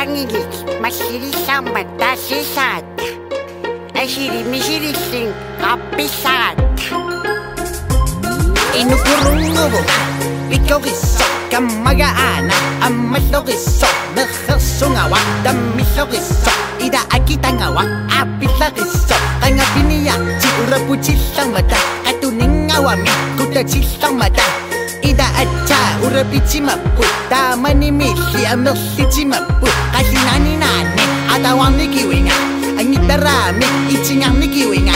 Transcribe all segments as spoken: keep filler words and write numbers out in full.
Minik, masilisamat tasisat. Asili misilisin kapisat. Inukurungubo Pikoriso Kamagaana Amasoriso Nehersungawa Damisoriso Ida akitangawa Apisariso Kangapiniya Urapuchisamata Katuningawami Kutachisamata Ida acha Urapichimapu Tamanimisi Amersichimapu Kasinani nane Atawang nikiwinga Angitarami Ichingang nikiwinga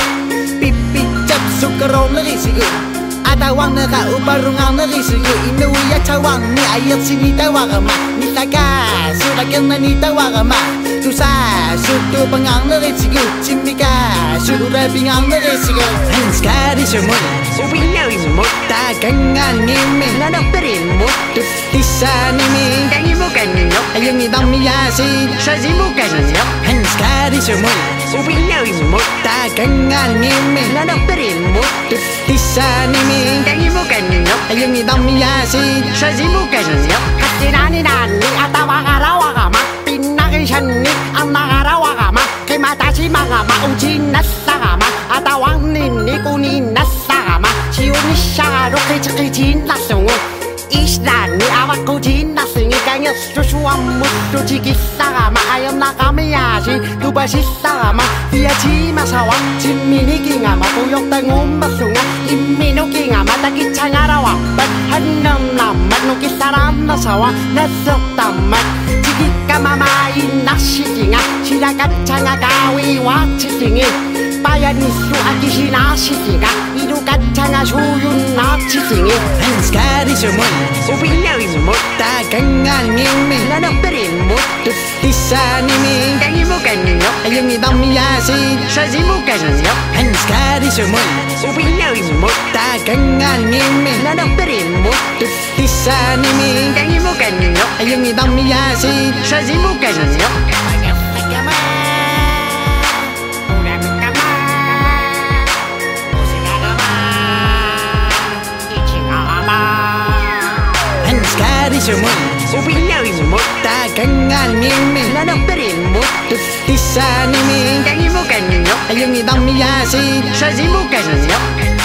Pipicap Sukarong narisigo Atawang naka ubarungang narisigo Inuya chawang ni ayat sinitawagama Nitaka suragan na nitawagama Tusa sutu pangang narisigo Chimika sururabingang narisigo Hanskari sumul Upinnavimmut Tagangan nimi Nanaktarimut Tutisa nimi Tangimukanyo Ayang idamiyasi Sazimukanyo Hanskari sumul Upinnavimmut Tagangan nimi Nanaktarimut Tutisa nimi Tangimukanyo Ayang idamiyasi Sazimukanyo Kasinani nani atawagarawagama Pinakisanni ang nagarawagama Kay matashi mga maujinasagama Atawang nini kuninasagama Siunisagaro kay chikijinasungo Isdani awak kujinasungi Kanya susuamutu chikisagama Ayam nakamiyashi tubasisagama Fiyachi masawang chiminiki nga matuyok tangumasunga Iminuki nga matakitsangarawa But hanam naman nukisaram nasawa Nasoktamat Chikika mamain nashikinga Shirakatsanga gawiwa chikingi Bayanisu akishinashikinga Irukatsanga shuyun na chikingi Hanskari sumul Upinnavimmut Tagangan nimi Nanaktarimut Tutisa nimi Tangimukanyo Ayang idamiyasi Sazimukanyo Hanskari sumul Upinnavimmut Tagangan nimi Nanaktarimut Tutisa nimi Tangimukanyo Ayang idamiyasi Sazimukanyo Hanskari sumul Upinnavimmut Tagangan nimi Nanaktarimut Tutisa nimi Tangimukanyo Ayang idamiyasi Sazimukanyo